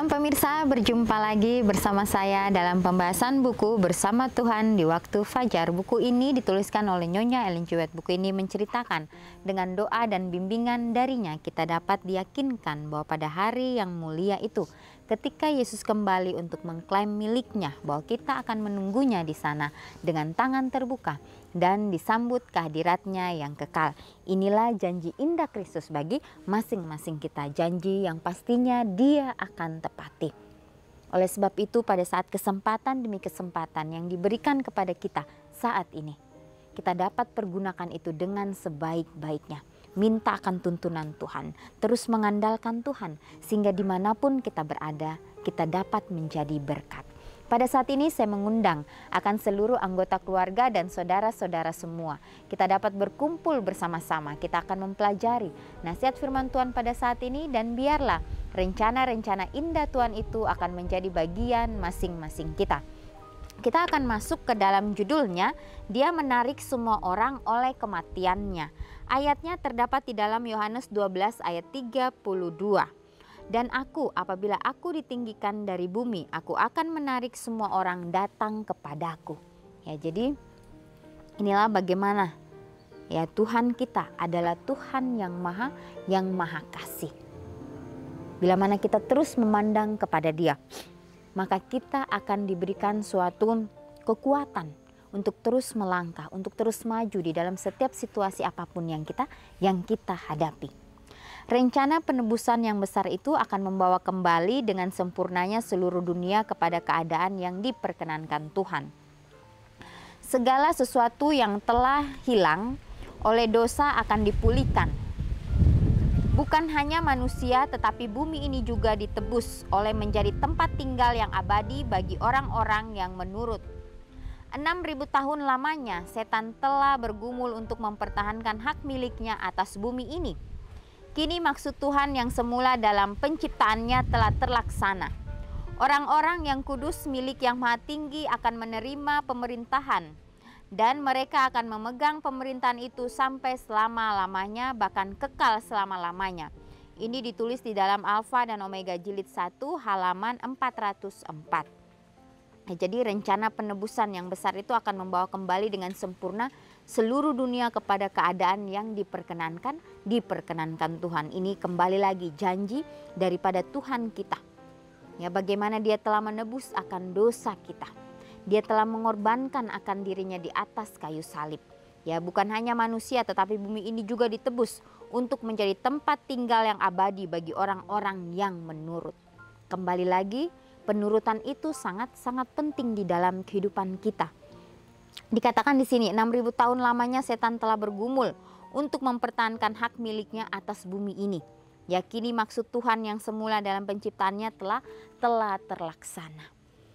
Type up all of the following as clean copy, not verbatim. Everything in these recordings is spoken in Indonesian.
Shalom pemirsa, berjumpa lagi bersama saya dalam pembahasan buku Bersama Tuhan di Waktu Fajar. Buku ini dituliskan oleh Nyonya Ellen G. White. Buku ini menceritakan dengan doa dan bimbingan darinya kita dapat diyakinkan bahwa pada hari yang mulia itu, ketika Yesus kembali untuk mengklaim miliknya, bahwa kita akan menunggunya di sana dengan tangan terbuka dan disambut kehadiratnya yang kekal. Inilah janji indah Kristus bagi masing-masing kita, janji yang pastinya Dia akan tepati. Oleh sebab itu, pada saat kesempatan demi kesempatan yang diberikan kepada kita saat ini, kita dapat pergunakan itu dengan sebaik-baiknya. Minta akan tuntunan Tuhan, terus mengandalkan Tuhan, sehingga dimanapun kita berada, kita dapat menjadi berkat. Pada saat ini saya mengundang akan seluruh anggota keluarga dan saudara-saudara semua. Kita dapat berkumpul bersama-sama, kita akan mempelajari nasihat firman Tuhan pada saat ini, dan biarlah rencana-rencana indah Tuhan itu akan menjadi bagian masing-masing kita. Kita akan masuk ke dalam judulnya, Dia menarik semua orang oleh kematiannya. Ayatnya terdapat di dalam Yohanes 12 ayat 32. Dan aku, apabila aku ditinggikan dari bumi, aku akan menarik semua orang datang kepadaku. Ya, jadi inilah bagaimana ya Tuhan kita adalah Tuhan yang maha kasih. Bila mana kita terus memandang kepada Dia, maka kita akan diberikan suatu kekuatan untuk terus melangkah, untuk terus maju di dalam setiap situasi apapun yang kita hadapi. Rencana penebusan yang besar itu akan membawa kembali dengan sempurnanya seluruh dunia kepada keadaan yang diperkenankan Tuhan. Segala sesuatu yang telah hilang oleh dosa akan dipulihkan. Bukan hanya manusia, tetapi bumi ini juga ditebus oleh menjadi tempat tinggal yang abadi bagi orang-orang yang menurut. 6.000 tahun lamanya setan telah bergumul untuk mempertahankan hak miliknya atas bumi ini. Kini maksud Tuhan yang semula dalam penciptaannya telah terlaksana. Orang-orang yang kudus milik Yang Maha Tinggi akan menerima pemerintahan, dan mereka akan memegang pemerintahan itu sampai selama-lamanya, bahkan kekal selama-lamanya. Ini ditulis di dalam Alfa dan Omega jilid 1 halaman 404. Jadi rencana penebusan yang besar itu akan membawa kembali dengan sempurna seluruh dunia kepada keadaan yang diperkenankan Tuhan. Ini kembali lagi janji daripada Tuhan kita. Ya, bagaimana Dia telah menebus akan dosa kita. Dia telah mengorbankan akan dirinya di atas kayu salib. Ya, bukan hanya manusia, tetapi bumi ini juga ditebus untuk menjadi tempat tinggal yang abadi bagi orang-orang yang menurut. Kembali lagi, penurutan itu sangat-sangat penting di dalam kehidupan kita. Dikatakan di sini 6.000 tahun lamanya setan telah bergumul untuk mempertahankan hak miliknya atas bumi ini. Yakini maksud Tuhan yang semula dalam penciptaannya telah terlaksana.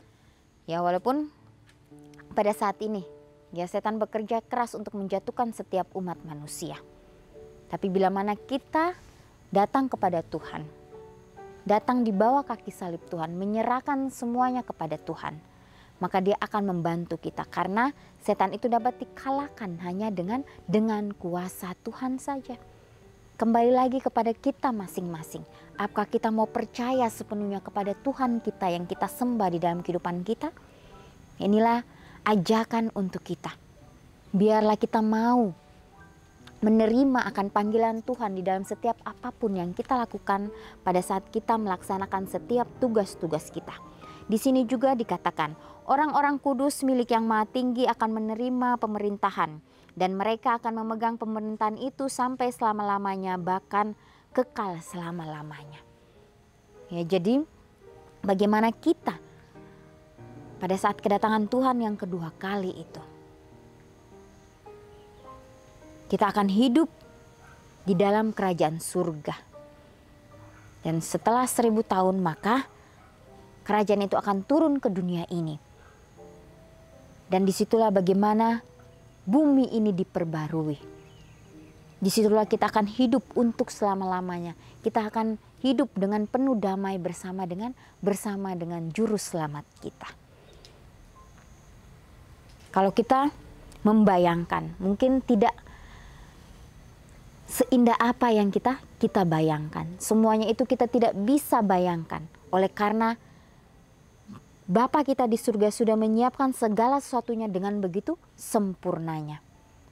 Ya, walaupun pada saat ini ya setan bekerja keras untuk menjatuhkan setiap umat manusia. Tapi bila mana kita datang kepada Tuhan, datang di bawah kaki salib Tuhan, menyerahkan semuanya kepada Tuhan, maka Dia akan membantu kita, karena setan itu dapat dikalahkan hanya dengan kuasa Tuhan saja. Kembali lagi kepada kita masing-masing. Apakah kita mau percaya sepenuhnya kepada Tuhan kita yang kita sembah di dalam kehidupan kita? Inilah ajakan untuk kita. Biarlah kita mau menerima akan panggilan Tuhan di dalam setiap apapun yang kita lakukan pada saat kita melaksanakan setiap tugas-tugas kita. Di sini juga dikatakan, orang-orang kudus milik Yang Maha Tinggi akan menerima pemerintahan, dan mereka akan memegang pemerintahan itu sampai selama-lamanya, bahkan kekal selama-lamanya. Ya, jadi bagaimana kita pada saat kedatangan Tuhan yang kedua kali itu, kita akan hidup di dalam kerajaan surga. Dan setelah 1.000 tahun maka kerajaan itu akan turun ke dunia ini. Dan disitulah bagaimana bumi ini diperbarui. Disitulah kita akan hidup untuk selama-lamanya. Kita akan hidup dengan penuh damai bersama dengan juru selamat kita. Kalau kita membayangkan, mungkin tidak seindah apa yang kita bayangkan. Semuanya itu kita tidak bisa bayangkan. Oleh karena Bapa kita di surga sudah menyiapkan segala sesuatunya dengan begitu sempurnanya.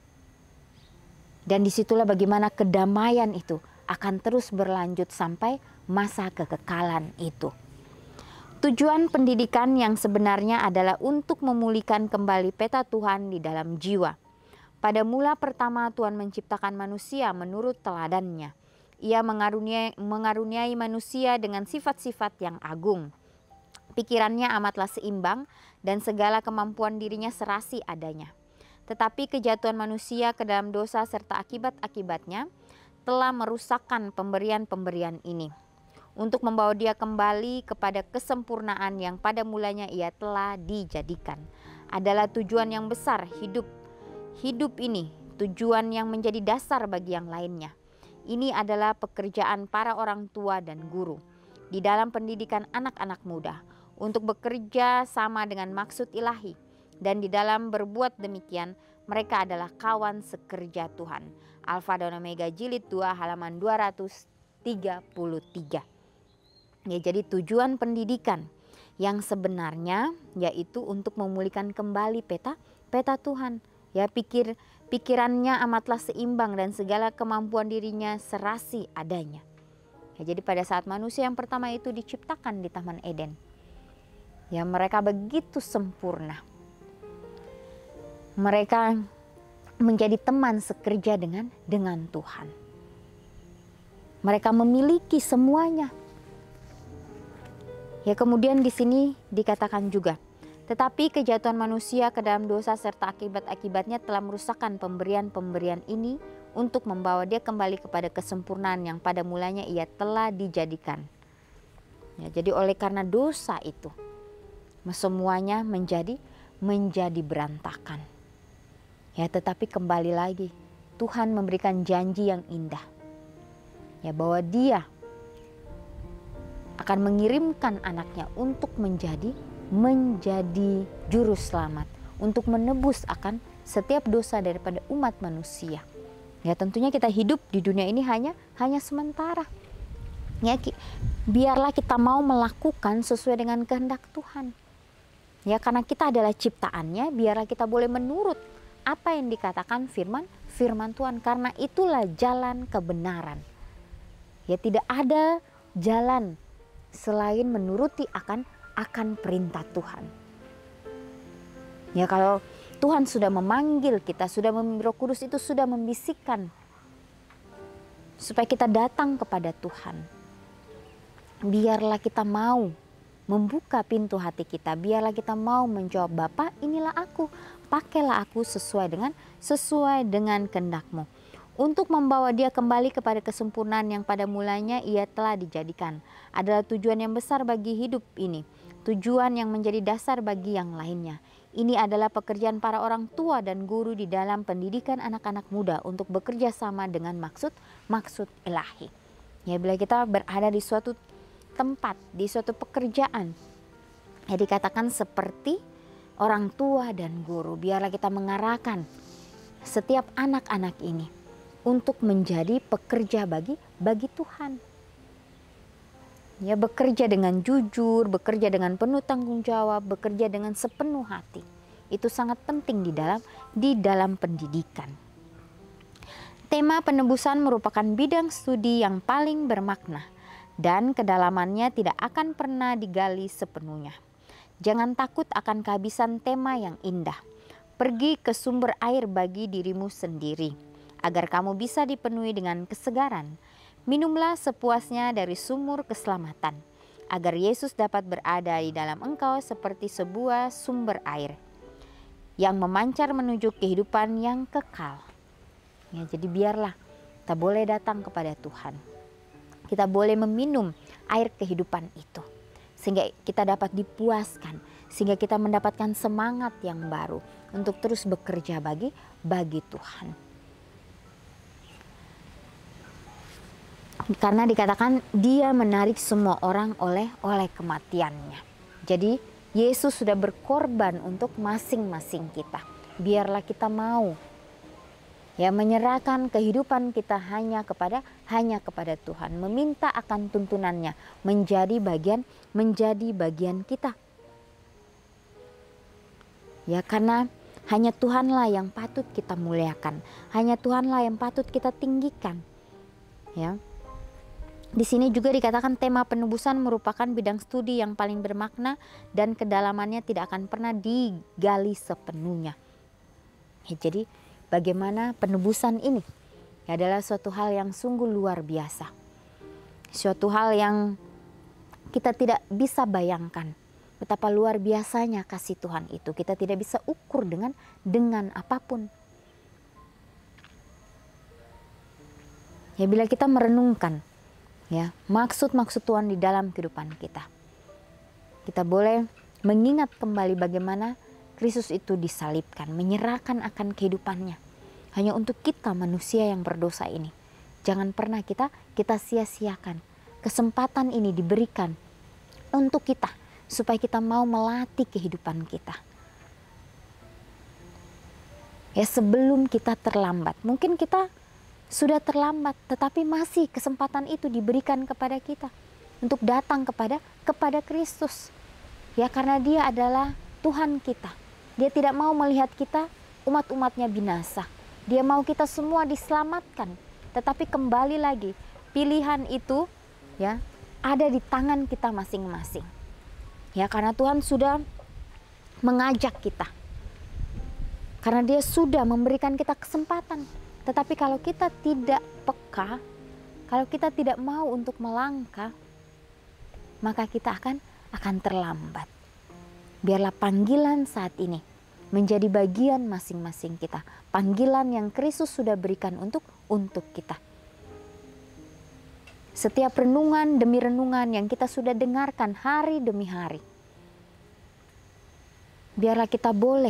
Dan disitulah bagaimana kedamaian itu akan terus berlanjut sampai masa kekekalan itu. Tujuan pendidikan yang sebenarnya adalah untuk memulihkan kembali peta Tuhan di dalam jiwa. Pada mula pertama Tuhan menciptakan manusia menurut teladannya. Ia mengaruniai manusia dengan sifat-sifat yang agung. Pikirannya amatlah seimbang dan segala kemampuan dirinya serasi adanya. Tetapi kejatuhan manusia ke dalam dosa serta akibat-akibatnya telah merusakkan pemberian-pemberian ini. Untuk membawa dia kembali kepada kesempurnaan yang pada mulanya ia telah dijadikan. Adalah tujuan yang besar hidup ini, tujuan yang menjadi dasar bagi yang lainnya. Ini adalah pekerjaan para orang tua dan guru di dalam pendidikan anak-anak muda untuk bekerja sama dengan maksud ilahi, dan di dalam berbuat demikian mereka adalah kawan sekerja Tuhan. Alfa dan Omega jilid 2 halaman 233. Ya, jadi tujuan pendidikan yang sebenarnya yaitu untuk memulihkan kembali peta Tuhan. Ya, pikirannya amatlah seimbang dan segala kemampuan dirinya serasi adanya. Ya, jadi pada saat manusia yang pertama itu diciptakan di Taman Eden, ya mereka begitu sempurna. Mereka menjadi teman sekerja dengan Tuhan. Mereka memiliki semuanya. Ya, kemudian di sini dikatakan juga, tetapi kejatuhan manusia ke dalam dosa serta akibat-akibatnya telah merusakkan pemberian-pemberian ini untuk membawa dia kembali kepada kesempurnaan yang pada mulanya ia telah dijadikan. Ya, jadi oleh karena dosa itu, semuanya menjadi berantakan. Ya, tetapi kembali lagi Tuhan memberikan janji yang indah. Ya, bahwa Dia akan mengirimkan anaknya untuk menjadi juru selamat, untuk menebus akan setiap dosa daripada umat manusia. Ya, tentunya kita hidup di dunia ini hanya sementara. Ya, biarlah kita mau melakukan sesuai dengan kehendak Tuhan. Ya, karena kita adalah ciptaannya, biarlah kita boleh menurut apa yang dikatakan firman Tuhan, karena itulah jalan kebenaran. Ya, tidak ada jalan selain menuruti akan perintah Tuhan. Ya, kalau Tuhan sudah memanggil kita, sudah Roh Kudus itu sudah membisikkan supaya kita datang kepada Tuhan. Biarlah kita mau membuka pintu hati kita, biarlah kita mau menjawab, Bapa, inilah aku, pakailah aku sesuai dengan kehendak-Mu, untuk membawa dia kembali kepada kesempurnaan yang pada mulanya ia telah dijadikan. Adalah tujuan yang besar bagi hidup ini, tujuan yang menjadi dasar bagi yang lainnya. Ini adalah pekerjaan para orang tua dan guru di dalam pendidikan anak-anak muda untuk bekerja sama dengan maksud ilahi. Ya, bila kita berada di suatu tempat, di suatu pekerjaan, ya dikatakan seperti orang tua dan guru, biarlah kita mengarahkan setiap anak-anak ini untuk menjadi pekerja bagi Tuhan. Ya, bekerja dengan jujur, bekerja dengan penuh tanggung jawab, bekerja dengan sepenuh hati. Itu sangat penting di dalam pendidikan. Tema penebusan merupakan bidang studi yang paling bermakna dan kedalamannya tidak akan pernah digali sepenuhnya. Jangan takut akan kehabisan tema yang indah. Pergi ke sumber air bagi dirimu sendiri, agar kamu bisa dipenuhi dengan kesegaran. Minumlah sepuasnya dari sumur keselamatan, agar Yesus dapat berada di dalam engkau seperti sebuah sumber air yang memancar menuju kehidupan yang kekal. Ya, jadi biarlah kita boleh datang kepada Tuhan. Kita boleh meminum air kehidupan itu, sehingga kita dapat dipuaskan, sehingga kita mendapatkan semangat yang baru untuk terus bekerja bagi Tuhan. Karena dikatakan dia menarik semua orang oleh kematiannya. Jadi Yesus sudah berkorban untuk masing-masing kita. Biarlah kita mau Ya, menyerahkan kehidupan kita hanya kepada Tuhan, meminta akan tuntunannya menjadi bagian kita. Ya, karena hanya Tuhanlah yang patut kita muliakan, hanya Tuhanlah yang patut kita tinggikan. Ya. Di sini juga dikatakan tema penebusan merupakan bidang studi yang paling bermakna dan kedalamannya tidak akan pernah digali sepenuhnya. Ya, jadi bagaimana penebusan ini adalah suatu hal yang sungguh luar biasa. Suatu hal yang kita tidak bisa bayangkan betapa luar biasanya kasih Tuhan itu. Kita tidak bisa ukur dengan apapun. Ya, bila kita merenungkan ya maksud-maksud Tuhan di dalam kehidupan kita, kita boleh mengingat kembali bagaimana Kristus itu disalibkan, menyerahkan akan kehidupannya hanya untuk kita manusia yang berdosa ini. Jangan pernah kita sia-siakan. Kesempatan ini diberikan untuk kita supaya kita mau melatih kehidupan kita. Ya, sebelum kita terlambat. Mungkin kita sudah terlambat, tetapi masih kesempatan itu diberikan kepada kita untuk datang kepada Kristus. Ya, karena Dia adalah Tuhan kita. Dia tidak mau melihat kita umat-umatnya binasa. Dia mau kita semua diselamatkan. Tetapi kembali lagi, pilihan itu ya ada di tangan kita masing-masing. Ya, karena Tuhan sudah mengajak kita. Karena Dia sudah memberikan kita kesempatan. Tetapi kalau kita tidak peka, kalau kita tidak mau untuk melangkah, maka kita akan terlambat. Biarlah panggilan saat ini menjadi bagian masing-masing kita. Panggilan yang Kristus sudah berikan untuk kita. Setiap renungan demi renungan yang kita sudah dengarkan hari demi hari, biarlah kita boleh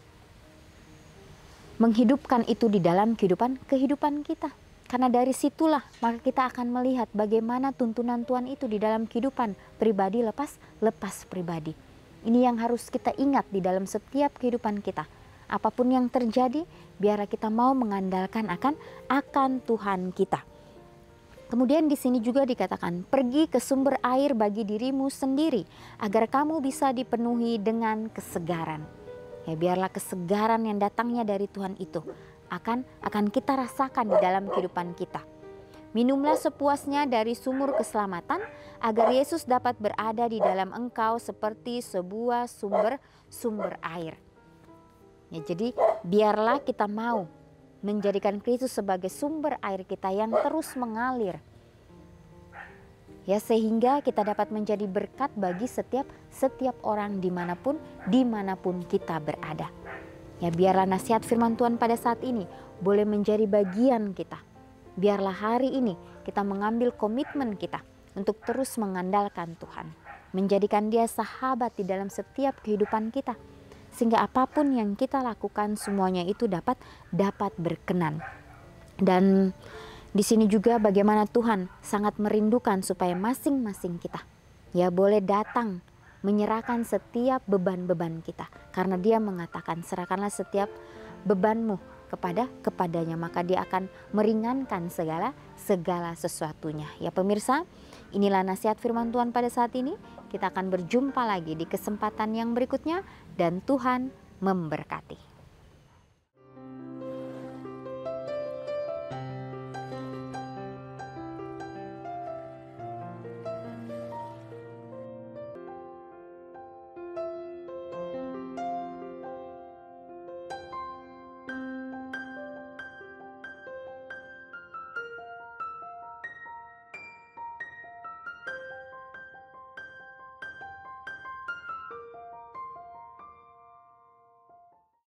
menghidupkan itu di dalam kehidupan kita. Karena dari situlah maka kita akan melihat bagaimana tuntunan Tuhan itu di dalam kehidupan pribadi lepas pribadi. Ini yang harus kita ingat di dalam setiap kehidupan kita. Apapun yang terjadi, biarlah kita mau mengandalkan akan Tuhan kita. Kemudian di sini juga dikatakan, pergi ke sumber air bagi dirimu sendiri agar kamu bisa dipenuhi dengan kesegaran. Ya, biarlah kesegaran yang datangnya dari Tuhan itu akan kita rasakan di dalam kehidupan kita. Minumlah sepuasnya dari sumur keselamatan agar Yesus dapat berada di dalam engkau seperti sebuah sumber air. Ya, jadi biarlah kita mau menjadikan Kristus sebagai sumber air kita yang terus mengalir. Ya, sehingga kita dapat menjadi berkat bagi setiap orang dimanapun kita berada. Ya, biarlah nasihat firman Tuhan pada saat ini boleh menjadi bagian kita. Biarlah hari ini kita mengambil komitmen kita untuk terus mengandalkan Tuhan. Menjadikan Dia sahabat di dalam setiap kehidupan kita. Sehingga apapun yang kita lakukan semuanya itu dapat berkenan. Dan di sini juga bagaimana Tuhan sangat merindukan supaya masing-masing kita ya boleh datang menyerahkan setiap beban-beban kita. Karena Dia mengatakan serahkanlah setiap bebanmu kepadanya, maka Dia akan meringankan segala sesuatunya. Ya pemirsa, inilah nasihat firman Tuhan pada saat ini. Kita akan berjumpa lagi di kesempatan yang berikutnya dan Tuhan memberkati.